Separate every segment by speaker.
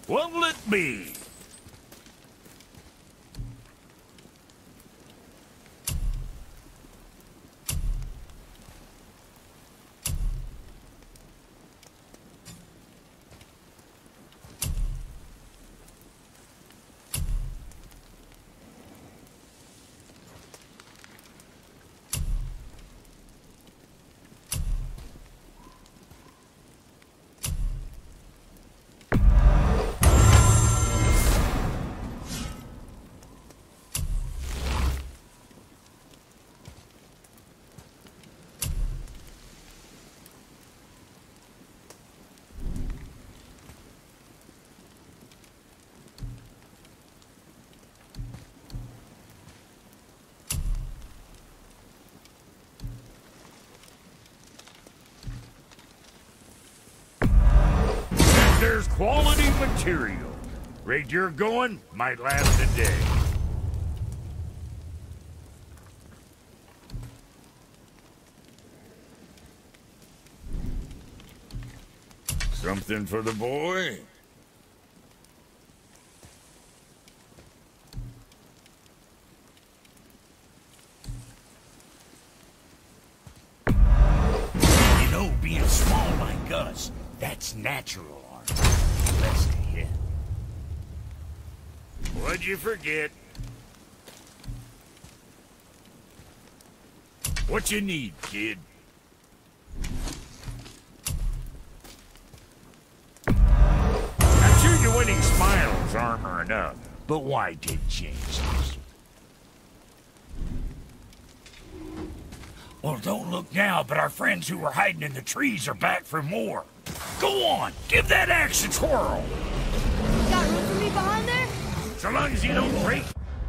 Speaker 1: What'll it be? There's quality material. Rate you're going, might last a day. Something for the boy? You know, being small like us, that's natural. Best to hit. What'd you forget? What you need, kid? I'm sure your winning smile's armor enough, but why take chances? Well, don't look now, but our friends who were hiding in the trees are back for more. Go on, give that axe a twirl.
Speaker 2: You got room for me behind there?
Speaker 1: So long as you don't break.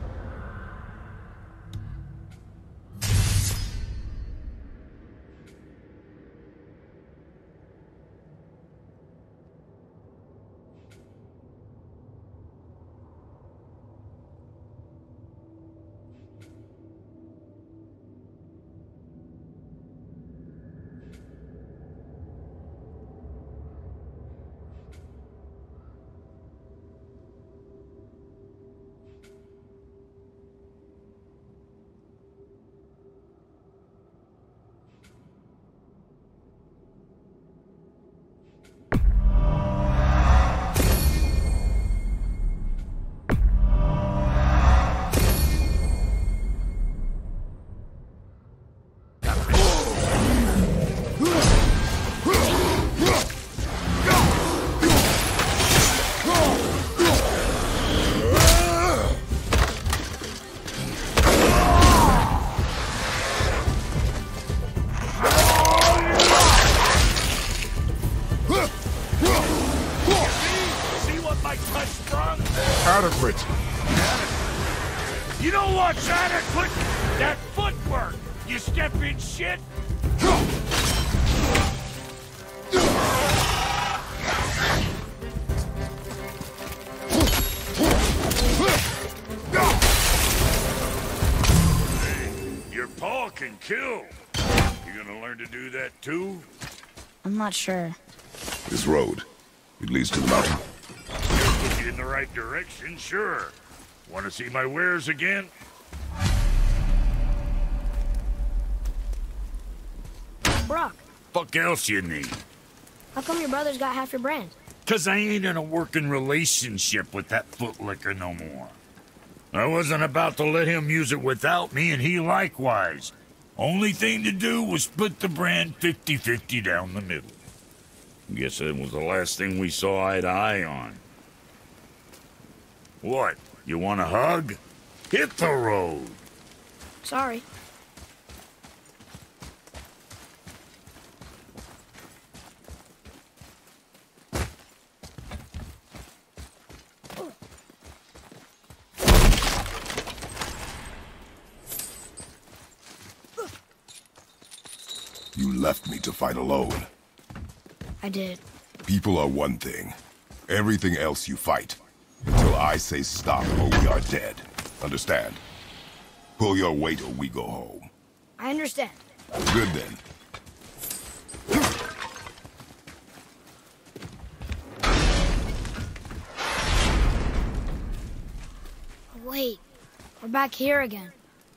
Speaker 1: You know what's adequate? That footwork! You step in shit! Hey, your paw can kill. You gonna learn to do that too?
Speaker 2: I'm not sure.
Speaker 3: This road, it leads to the mountain.
Speaker 1: Put you in the right direction, sure. Want to see my wares again?
Speaker 2: Brock,
Speaker 1: Fuck else you need?
Speaker 2: how come your brother's got half your brand?
Speaker 1: 'Cause I ain't in a working relationship with that footlicker no more. I wasn't about to let him use it without me, and he likewise. Only thing to do was split the brand 50-50 down the middle. Guess that was the last thing we saw eye to eye on. What? You want a hug? Hit the road!
Speaker 2: Sorry.
Speaker 3: You left me to fight alone.
Speaker 2: I did.
Speaker 3: People are one thing. Everything else you fight. Until I say stop or we are dead. Understand? Pull your weight or we go home.
Speaker 2: I understand.
Speaker 3: Good then.
Speaker 2: back here again.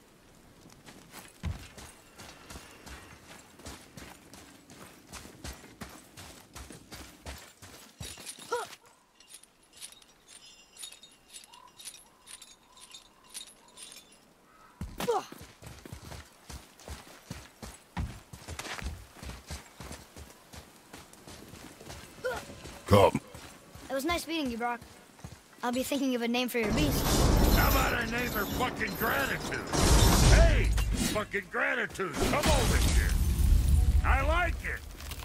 Speaker 3: Come.
Speaker 2: It was nice meeting you, Brock. I'll be thinking of a name for your beast.
Speaker 1: How about I name her fucking Gratitude? Hey, fucking Gratitude, come over here. I like it.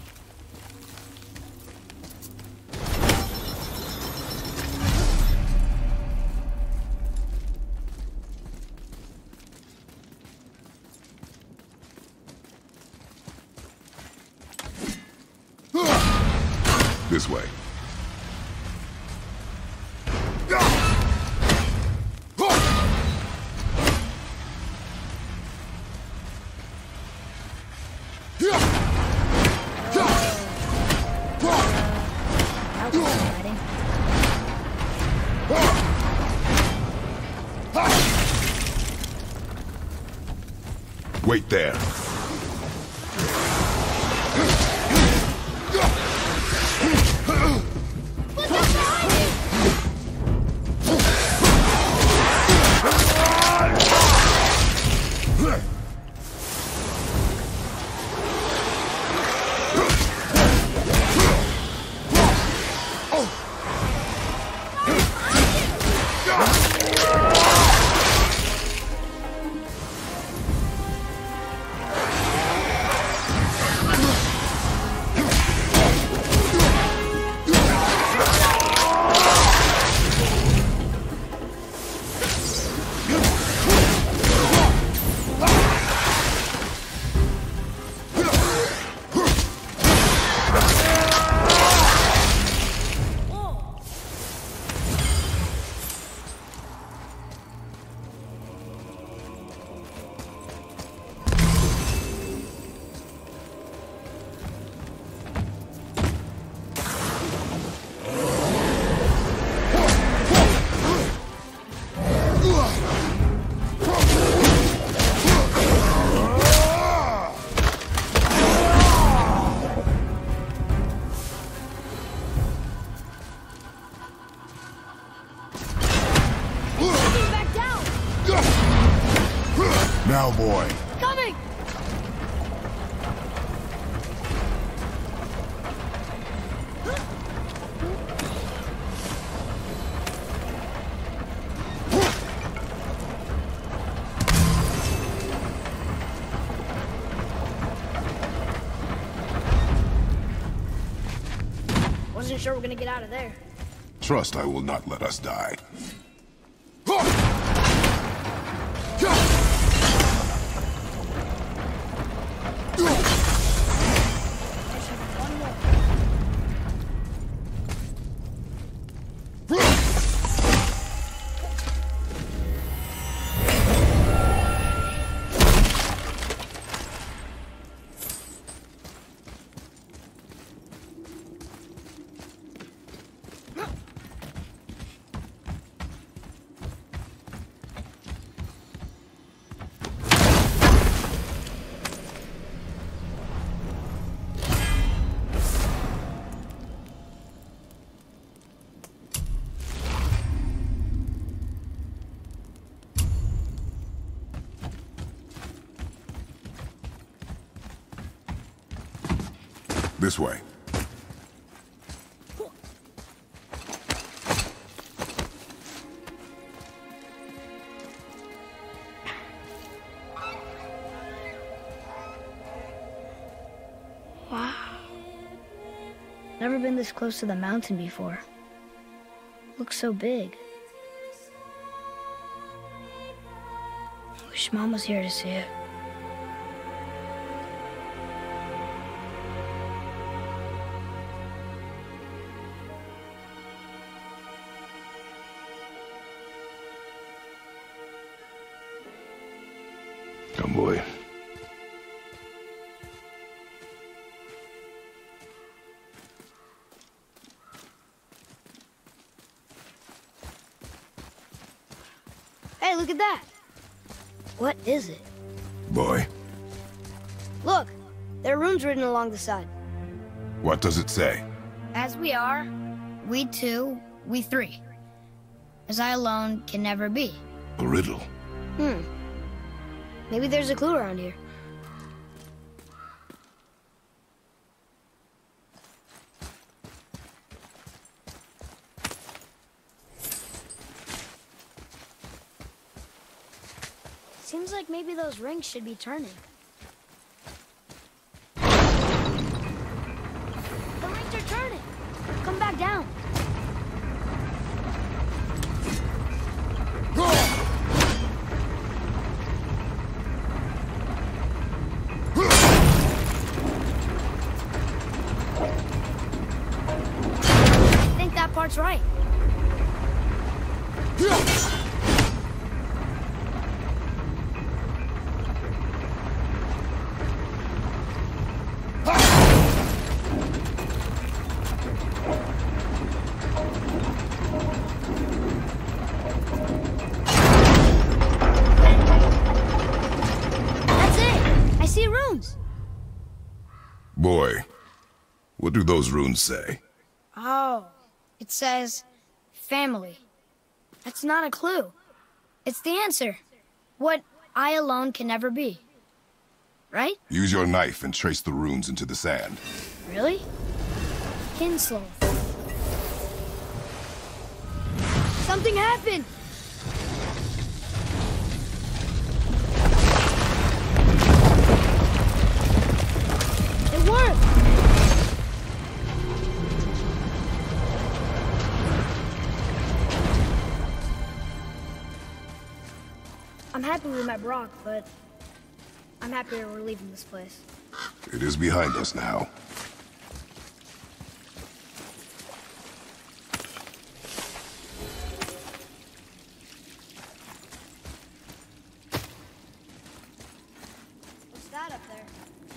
Speaker 3: This way.
Speaker 2: That was exciting.
Speaker 3: Wait there. Now, boy.
Speaker 2: Coming! Wasn't sure we're gonna get out of there.
Speaker 3: Trust I will not let us die. This way.
Speaker 2: Wow. Never been this close to the mountain before. Looks so big. Wish Mom was here to see it.
Speaker 3: Come, boy.
Speaker 2: Hey, look at that. What is it?
Speaker 3: Boy,
Speaker 2: Look, there are runes written along the side.
Speaker 3: what does it say?
Speaker 2: As we are, we two, we three. As I alone can never be.
Speaker 3: A riddle.
Speaker 2: Maybe there's a clue around here. Seems like maybe those rings should be turning. The rings are turning! Come back down! I think that part's right.
Speaker 3: Boy, what do those runes say?
Speaker 2: Oh, it says family. That's not a clue. It's the answer. What I alone can never be. Right?
Speaker 3: Use your knife and trace the runes into the sand.
Speaker 2: Really? Kinslow. Something happened! It worked! I'm happy we met Brock, but I'm happier we're leaving this place.
Speaker 3: It is behind us now.
Speaker 2: What's that up there?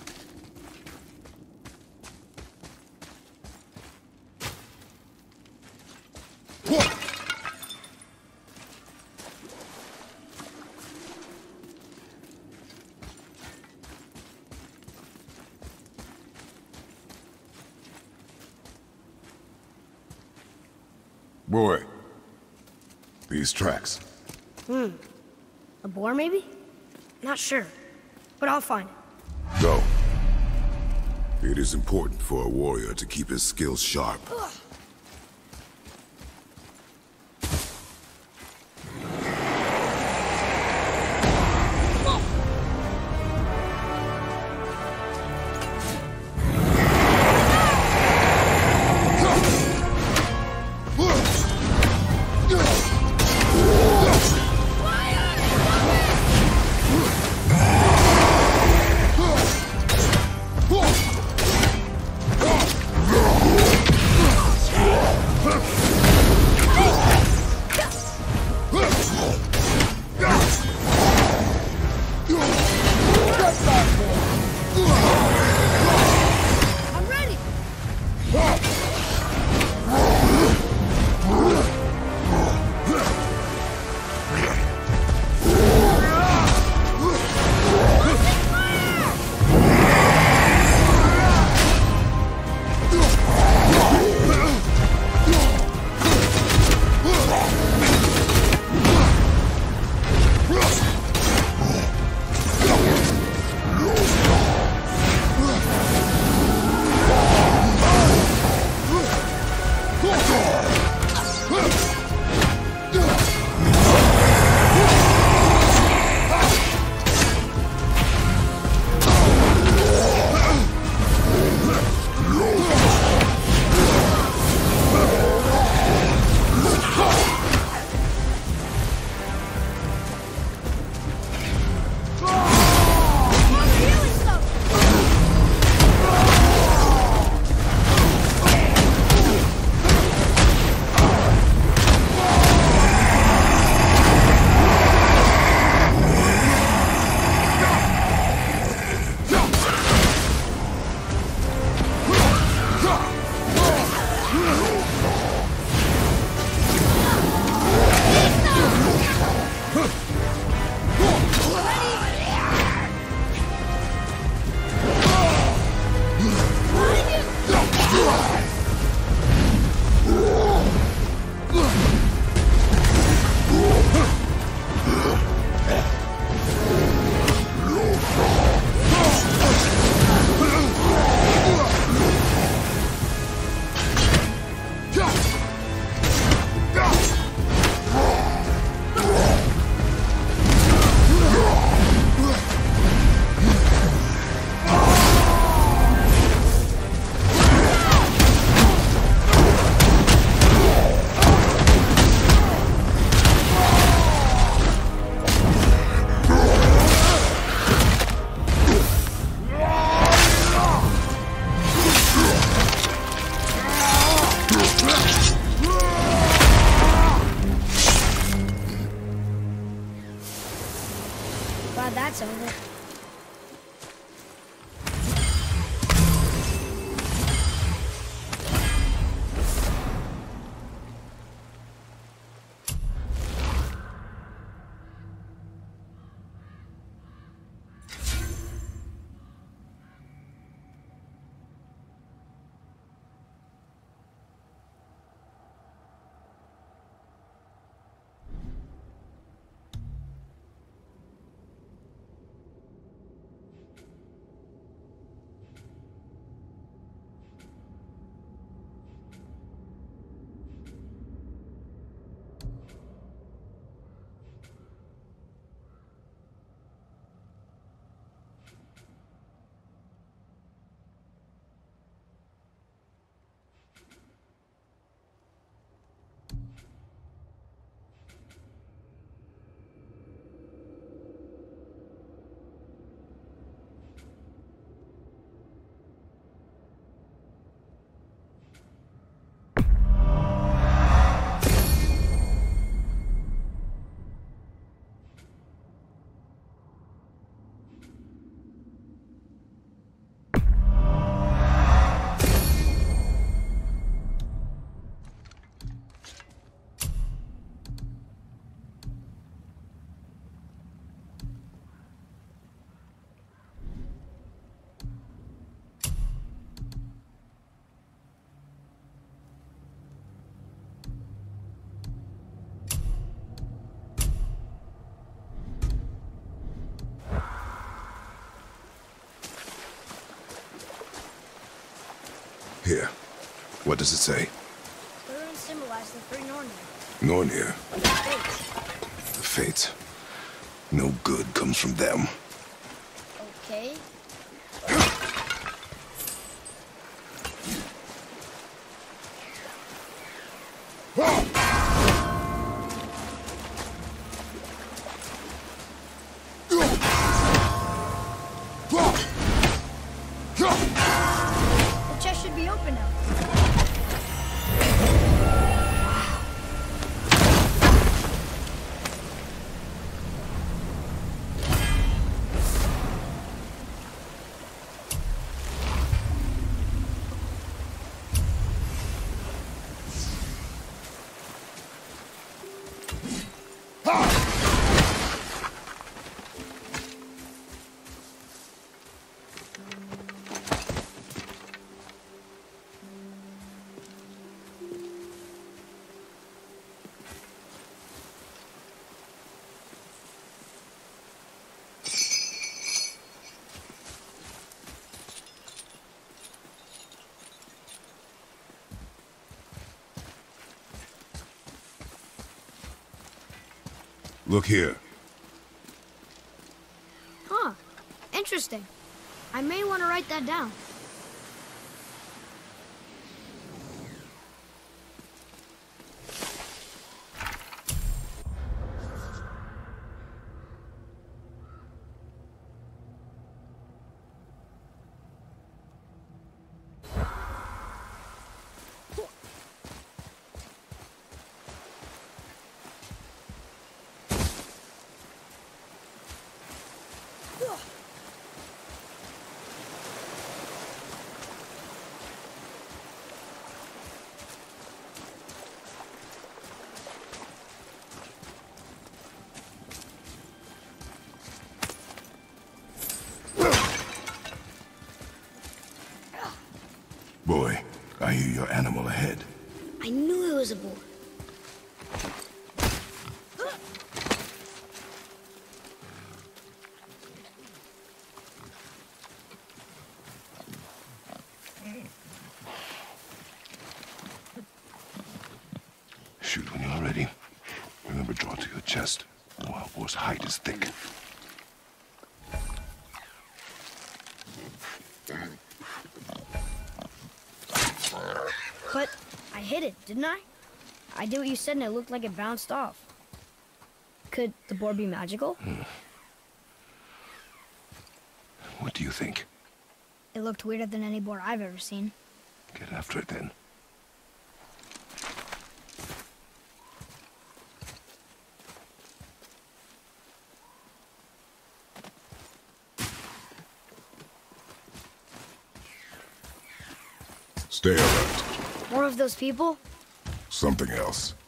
Speaker 3: Boy, these tracks.
Speaker 2: A boar, maybe? Not sure, but I'll find it.
Speaker 3: Go. It is important for a warrior to keep his skills sharp.
Speaker 2: glad that's over.
Speaker 3: Here. What does it say?
Speaker 2: The runes symbolize the three Nornir.
Speaker 3: Nornir.
Speaker 2: Fates.
Speaker 3: The Fates. No good comes from them.
Speaker 2: Okay. The chest should be open now.
Speaker 3: Look here.
Speaker 2: Huh. Interesting. I may want to write that down.
Speaker 3: Boy, I hear your animal ahead.
Speaker 2: I knew it was a boar.
Speaker 3: Shoot when you're ready. Remember, draw to your chest. The wild boar's hide is thick.
Speaker 2: But I hit it, didn't I? I did what you said and it looked like it bounced off. Could the boar be magical?
Speaker 3: What do you think?
Speaker 2: It looked weirder than any boar I've ever seen.
Speaker 3: Get after it then. Stay alert.
Speaker 2: More of those people?
Speaker 3: Something else.